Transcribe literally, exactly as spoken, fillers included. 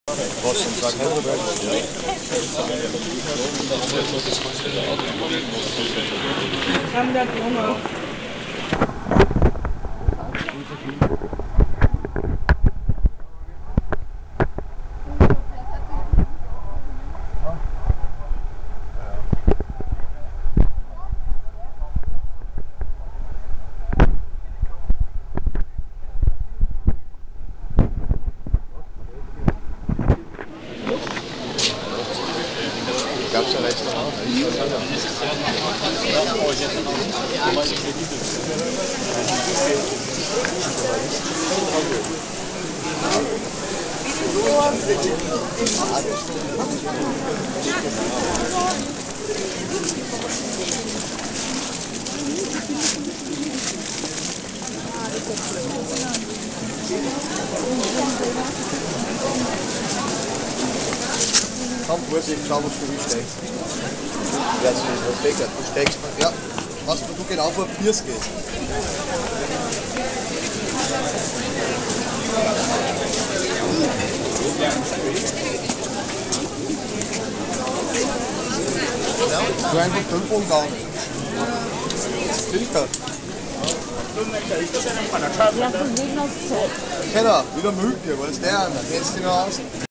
Was schon sagen, Haben wir Nummer? Gab's ja Restaurant? Komm, Vorsicht, schau, was du hinsteckst. Ja, so ist was Becker. Du steckst, ja, was du genau vor Piers gehst. Ja, du einfach fünf umgauen. Filter. Ja, von wegen aus Zeit. Keller, wieder Mülke, was ist der? Kennst du ihn aus?